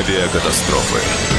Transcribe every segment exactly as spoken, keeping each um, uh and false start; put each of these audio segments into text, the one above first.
Авиакатастрофы.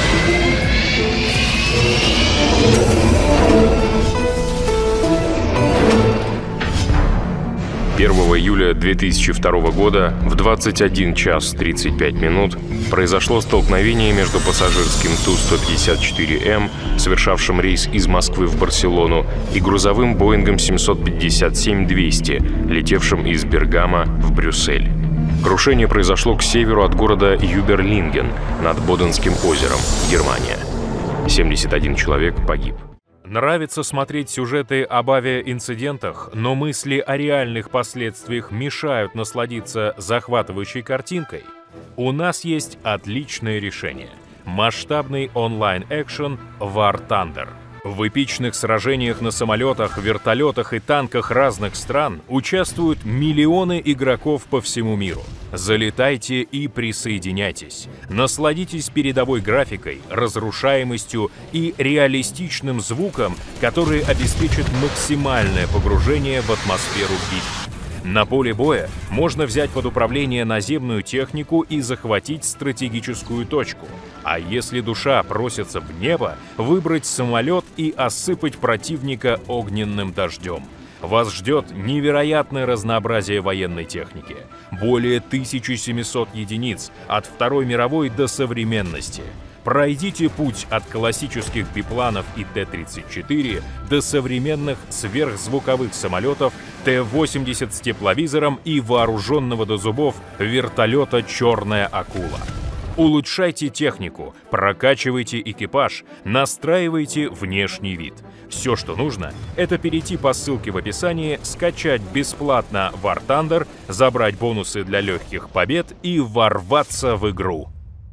первого июля две тысячи второго года в двадцать один час тридцать пять минут произошло столкновение между пассажирским Ту сто пятьдесят четыре Эм, совершавшим рейс из Москвы в Барселону, и грузовым Боингом семьсот пятьдесят семь двести, летевшим из Бергама в Брюссель. Крушение произошло к северу от города Юберлинген над Боденским озером, Германия. семьдесят один человек погиб. Нравится смотреть сюжеты об авиаинцидентах, но мысли о реальных последствиях мешают насладиться захватывающей картинкой? У нас есть отличное решение. Масштабный онлайн-экшен War Thunder. В эпичных сражениях на самолетах, вертолетах и танках разных стран участвуют миллионы игроков по всему миру. Залетайте и присоединяйтесь. Насладитесь передовой графикой, разрушаемостью и реалистичным звуком, которые обеспечат максимальное погружение в атмосферу битв. На поле боя можно взять под управление наземную технику и захватить стратегическую точку. А если душа просится в небо, выбрать самолет и осыпать противника огненным дождем. Вас ждет невероятное разнообразие военной техники. Более тысячи семисот единиц от Второй мировой до современности. Пройдите путь от классических бипланов и Т тридцать четыре до современных сверхзвуковых самолетов Т восемьдесят с тепловизором и вооруженного до зубов вертолета «Черная акула». Улучшайте технику, прокачивайте экипаж, настраивайте внешний вид. Все, что нужно, это перейти по ссылке в описании, скачать бесплатно War Thunder, забрать бонусы для легких побед и ворваться в игру.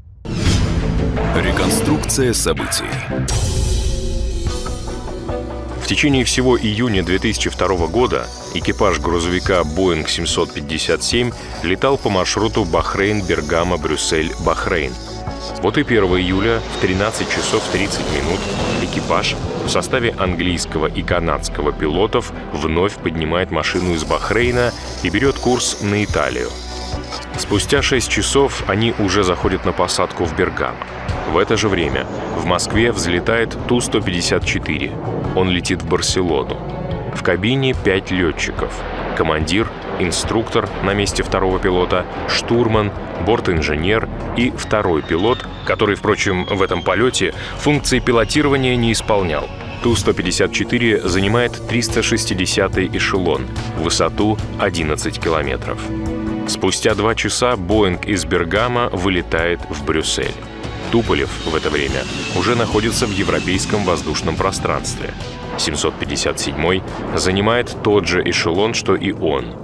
Реконструкция событий. В течение всего июня две тысячи второго года экипаж грузовика Боинг семьсот пятьдесят семь летал по маршруту Бахрейн-Бергама-Брюссель-Бахрейн. Вот и первого июля в тринадцать часов тридцать минут экипаж в составе английского и канадского пилотов вновь поднимает машину из Бахрейна и берет курс на Италию. Спустя шесть часов они уже заходят на посадку в Бергамо. В это же время в Москве взлетает Ту сто пятьдесят четыре. Он летит в Барселону. В кабине пять летчиков. Командир, инструктор на месте второго пилота, штурман, бортинженер и второй пилот, который, впрочем, в этом полете функции пилотирования не исполнял. Ту сто пятьдесят четыре занимает триста шестидесятый эшелон, высоту одиннадцать километров. Спустя два часа Боинг из Бергама вылетает в Брюссель. Туполев в это время уже находится в европейском воздушном пространстве. семьсот пятьдесят седьмой занимает тот же эшелон, что и он.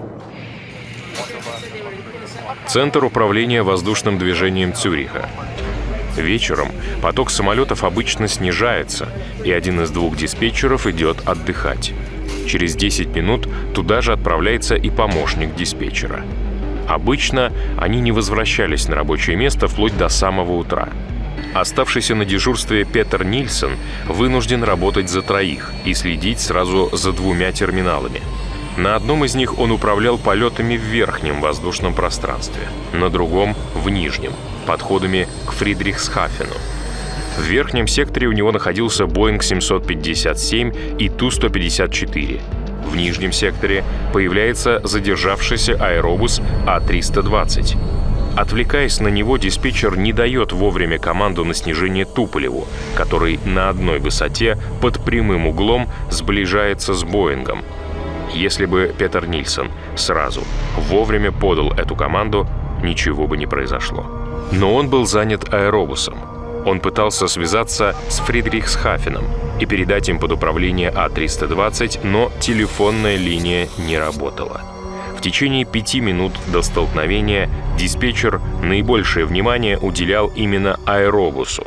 Центр управления воздушным движением Цюриха. Вечером поток самолетов обычно снижается, и один из двух диспетчеров идет отдыхать. Через десять минут туда же отправляется и помощник диспетчера. Обычно они не возвращались на рабочее место вплоть до самого утра. Оставшийся на дежурстве Петер Нильсон вынужден работать за троих и следить сразу за двумя терминалами. На одном из них он управлял полетами в верхнем воздушном пространстве, на другом — в нижнем, подходами к Фридрихсхафену. В верхнем секторе у него находился Боинг семьсот пятьдесят семь и Ту сто пятьдесят четыре. В нижнем секторе появляется задержавшийся аэробус А триста двадцать. Отвлекаясь на него, диспетчер не дает вовремя команду на снижение Туполеву, который на одной высоте под прямым углом сближается с Боингом. Если бы Петер Нильсон сразу вовремя подал эту команду, ничего бы не произошло. Но он был занят аэробусом. Он пытался связаться с Фридрихсхафеном и передать им под управление А триста двадцать, но телефонная линия не работала. В течение пяти минут до столкновения диспетчер наибольшее внимание уделял именно аэробусу.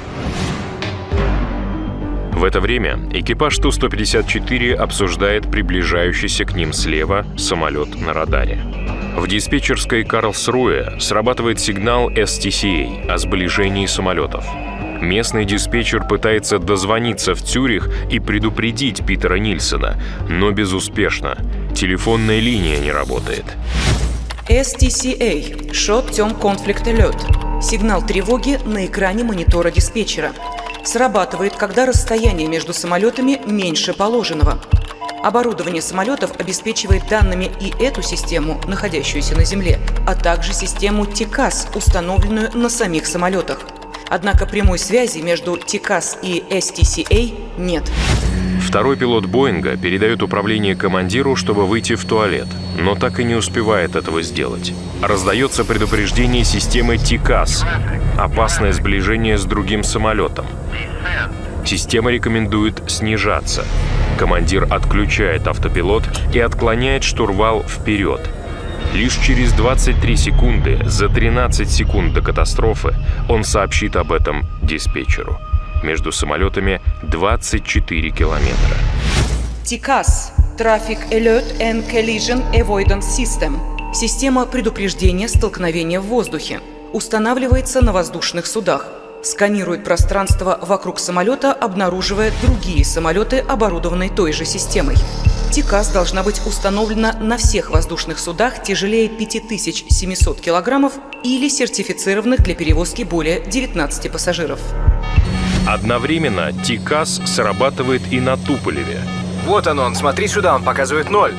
В это время экипаж Ту сто пятьдесят четыре обсуждает приближающийся к ним слева самолет на радаре. В диспетчерской Карлсруэ срабатывает сигнал Эс Ти Си Эй о сближении самолетов. Местный диспетчер пытается дозвониться в Цюрих и предупредить Питера Нильсона, но безуспешно. Телефонная линия не работает. Эс Ти Си Эй, шот тем конфликте лед. Сигнал тревоги на экране монитора диспетчера. Срабатывает, когда расстояние между самолетами меньше положенного. Оборудование самолетов обеспечивает данными и эту систему, находящуюся на земле, а также систему ТИКАС, установленную на самих самолетах. Однако прямой связи между ТИКАС и эс ти си эй нет. Второй пилот Боинга передает управление командиру, чтобы выйти в туалет, но так и не успевает этого сделать. Раздается предупреждение системы ТИКАС. Опасное сближение с другим самолетом. Система рекомендует снижаться. Командир отключает автопилот и отклоняет штурвал вперед. Лишь через двадцать три секунды, за тринадцать секунд до катастрофы, он сообщит об этом диспетчеру. Между самолетами двадцать четыре километра. ТИКАС – Traffic Alert and Collision Avoidance System – система предупреждения столкновения в воздухе. Устанавливается на воздушных судах. Сканирует пространство вокруг самолета, обнаруживая другие самолеты, оборудованные той же системой. ТИКАС должна быть установлена на всех воздушных судах тяжелее пяти тысяч семисот килограммов или сертифицированных для перевозки более девятнадцати пассажиров. Одновременно ТИКАС срабатывает и на Туполеве. Вот он, он, смотри сюда, он показывает ноль.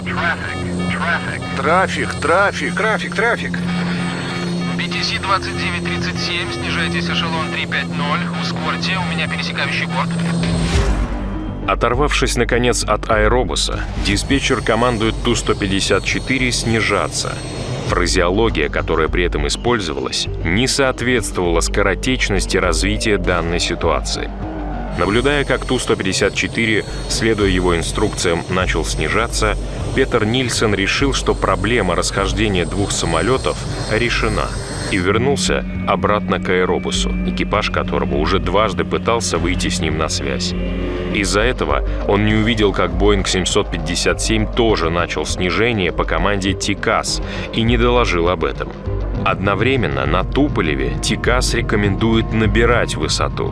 Трафик, трафик, трафик, трафик. би ти си двадцать девять тридцать семь, снижайтесь, эшелон три пять ноль, ускорьте, у меня пересекающий борт. Оторвавшись, наконец, от аэробуса, диспетчер командует Ту сто пятьдесят четыре снижаться. Фразеология, которая при этом использовалась, не соответствовала скоротечности развития данной ситуации. Наблюдая, как Ту сто пятьдесят четыре, следуя его инструкциям, начал снижаться, Петер Нильсон решил, что проблема расхождения двух самолетов решена, и вернулся обратно к аэробусу, экипаж которого уже дважды пытался выйти с ним на связь. Из-за этого он не увидел, как Боинг семьсот пятьдесят семь тоже начал снижение по команде ТИКАС и не доложил об этом. Одновременно на Туполеве ТИКАС рекомендует набирать высоту.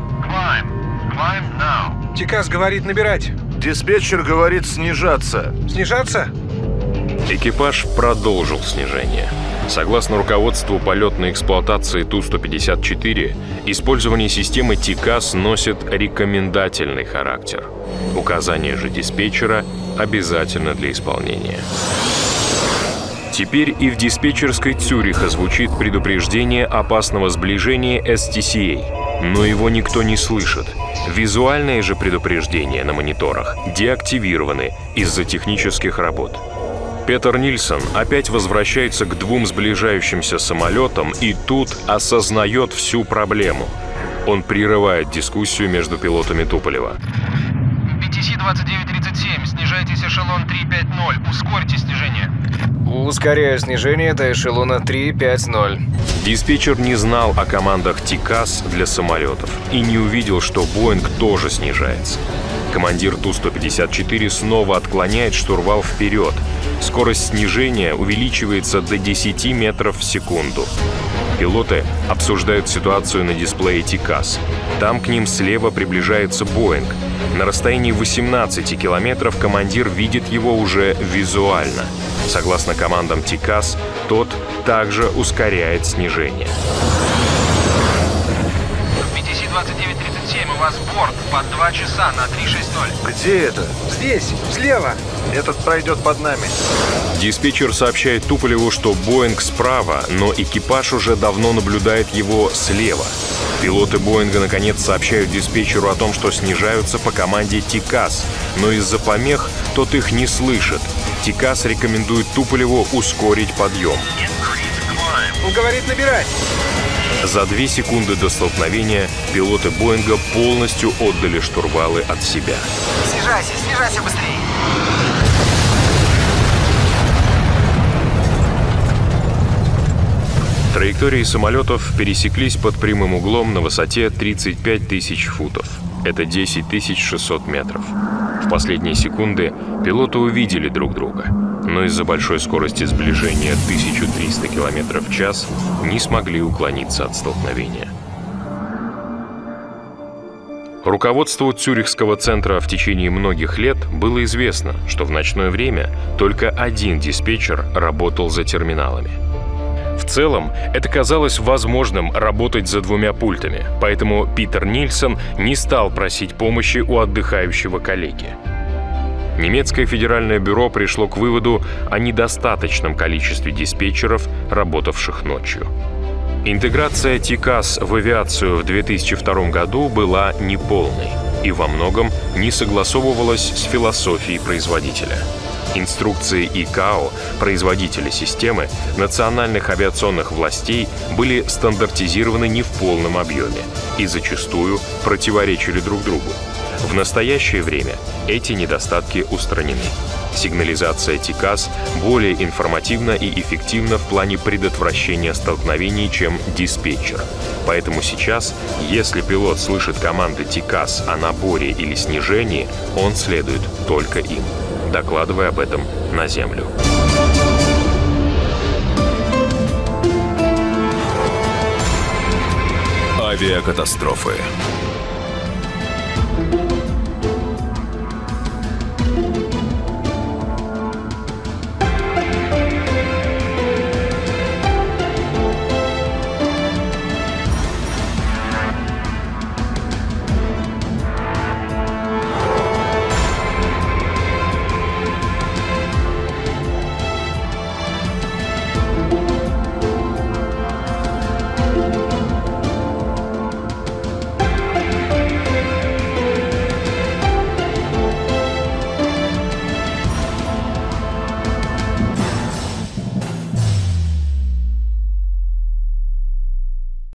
ТИКАС говорит набирать. Диспетчер говорит снижаться. Снижаться? Экипаж продолжил снижение. Согласно руководству полетной эксплуатации Ту сто пятьдесят четыре, использование системы ТИКАС носит рекомендательный характер. Указание же диспетчера обязательно для исполнения. Теперь и в диспетчерской Цюриха звучит предупреждение опасного сближения эс ти си эй, но его никто не слышит. Визуальные же предупреждения на мониторах деактивированы из-за технических работ. Петер Нильсон опять возвращается к двум сближающимся самолетам и тут осознает всю проблему. Он прерывает дискуссию между пилотами Туполева. би ти си двадцать девять тридцать семь, снижайтесь, эшелон три пять ноль, ускорьте снижение. Ускоряю снижение до эшелона три пять ноль. Диспетчер не знал о командах ТИКАС для самолетов и не увидел, что Боинг тоже снижается. Командир Ту сто пятьдесят четыре снова отклоняет штурвал вперед. Скорость снижения увеличивается до десяти метров в секунду. Пилоты обсуждают ситуацию на дисплее ТИКАС. Там к ним слева приближается Боинг. На расстоянии восемнадцати километров командир видит его уже визуально. Согласно командам ТИКАС, тот также ускоряет снижение. би ти си двадцать девять тридцать семь, у вас борт под два часа на три шесть ноль. Где это? Здесь, слева. Этот пройдет под нами. Диспетчер сообщает Туполеву, что Боинг справа, но экипаж уже давно наблюдает его слева. Пилоты Боинга наконец сообщают диспетчеру о том, что снижаются по команде ТИКАС, но из-за помех тот их не слышит. ТИКАС рекомендует Туполеву ускорить подъем. Он говорит набирать. За две секунды до столкновения пилоты Боинга полностью отдали штурвалы от себя. Снижайся, снижайся быстрее. Траектории самолетов пересеклись под прямым углом на высоте тридцать пять тысяч футов. Это десять тысяч шестьсот метров. В последние секунды пилоты увидели друг друга, но из-за большой скорости сближения тысяча триста километров в час не смогли уклониться от столкновения. Руководству Цюрихского центра в течение многих лет было известно, что в ночное время только один диспетчер работал за терминалами. В целом, это казалось возможным работать за двумя пультами, поэтому Питер Нильсон не стал просить помощи у отдыхающего коллеги. Немецкое федеральное бюро пришло к выводу о недостаточном количестве диспетчеров, работавших ночью. Интеграция ТИКАС в авиацию в две тысячи втором году была неполной и во многом не согласовывалась с философией производителя. Инструкции ай си эй о, производителя системы, национальных авиационных властей были стандартизированы не в полном объеме и зачастую противоречили друг другу. В настоящее время эти недостатки устранены. Сигнализация ТИКАС более информативна и эффективна в плане предотвращения столкновений, чем диспетчер. Поэтому сейчас, если пилот слышит команды ТИКАС о наборе или снижении, он следует только им, докладывая об этом на землю. Авиакатастрофы.